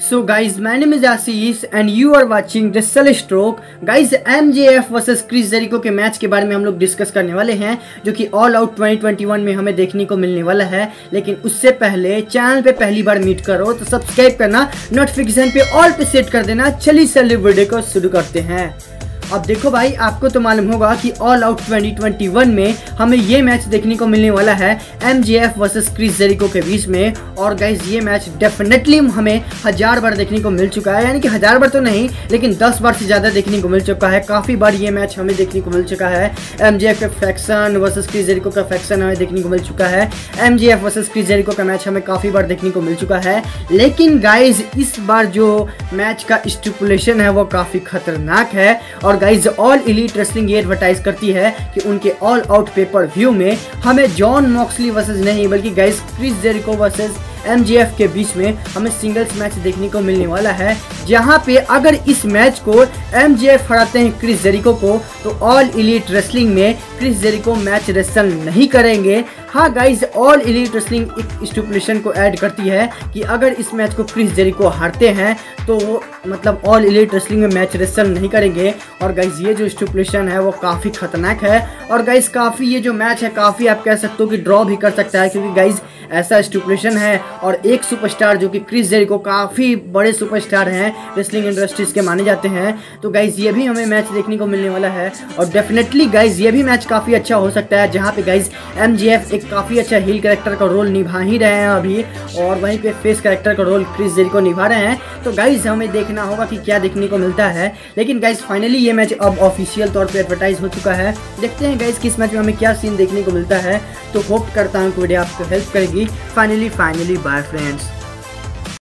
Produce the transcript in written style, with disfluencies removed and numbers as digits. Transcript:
So guys, my name is Ashish and you are watching Wrestle Stroke। Guys, MJF versus Chris Jericho के match के बारे में हम लोग डिस्कस करने वाले हैं, जो कि ऑल आउट 2021 में हमें देखने को मिलने वाला है। लेकिन उससे पहले चैनल पे पहली बार मीट करो तो सब्सक्राइब करना, नोटिफिकेशन पे ऑल पे सेट कर देना। चलिए चलिए वीडियो को शुरू करते हैं। अब देखो भाई, आपको तो मालूम होगा कि ऑल आउट 2021 में हमें ये मैच देखने को मिलने वाला है MJF वर्सेस क्रिस जेरिको के बीच में। और गाइज ये मैच डेफिनेटली हमें 1000 बार देखने को मिल चुका है, यानी कि 1000 बार तो नहीं लेकिन 10 बार से ज़्यादा देखने को मिल चुका है। काफ़ी बार ये मैच हमें देखने को मिल चुका है। MJF का फैक्शन वर्सेस क्रिस जेरिको का फैक्शन हमें देखने को मिल चुका है। MJF वर्सेस क्रिस जेरिको का मैच हमें काफ़ी बार देखने को मिल चुका है। लेकिन गाइज इस बार जो मैच का स्टिपुलेशन है वो काफ़ी खतरनाक है। और गाइज ऑल एलीट रेसलिंग ये एडवर्टाइज करती है कि उनके ऑल आउट पेपर व्यू में हमें जॉन मॉक्सली वर्सेस नहीं बल्कि guys Chris Jericho versus MJF के बीच में हमें सिंगल्स मैच देखने को मिलने वाला है, जहां पे अगर इस मैच को MJF हराते हैं क्रिस जेरिको को तो ऑल एलीट रेसलिंग में क्रिस जेरिको मैच रेसल नहीं करेंगे। हाँ गाइज, ऑल एलीट रेसलिंग एक स्टिपुलेशन को ऐड करती है कि अगर इस मैच को क्रिस जेरिको हारते हैं तो मतलब ऑल एलीट रेसलिंग में मैच रेसल नहीं करेंगे। और गाइज ये जो स्टिपुलेशन है वो काफ़ी खतरनाक है। और गाइज काफ़ी ये जो मैच है काफ़ी आप कह सकते हो कि ड्रॉ भी कर सकता है, क्योंकि गाइज ऐसा स्टिपुलेशन है। और एक सुपरस्टार जो कि क्रिस जेरिको काफ़ी बड़े सुपरस्टार हैं, रेसलिंग इंडस्ट्रीज के माने जाते हैं, तो गाइज ये भी हमें मैच देखने को मिलने वाला है। और डेफिनेटली गाइज ये भी मैच काफ़ी अच्छा हो सकता है, जहाँ पे गाइज MJF एक काफ़ी अच्छा हील कैरेक्टर का रोल निभा ही रहे हैं अभी, और वहीं पे फेस कैरेक्टर का रोल क्रिस जेरिको निभा रहे हैं। तो गाइज हमें देखना होगा कि क्या देखने को मिलता है। लेकिन गाइज फाइनली ये मैच अब ऑफिशियल तौर पे एडवर्टाइज हो चुका है। देखते हैं गाइज किस मैच में हमें क्या सीन देखने को मिलता है। तो होप करता हूँ कि वीडियो आपको हेल्प करेगी। Finally bye friends.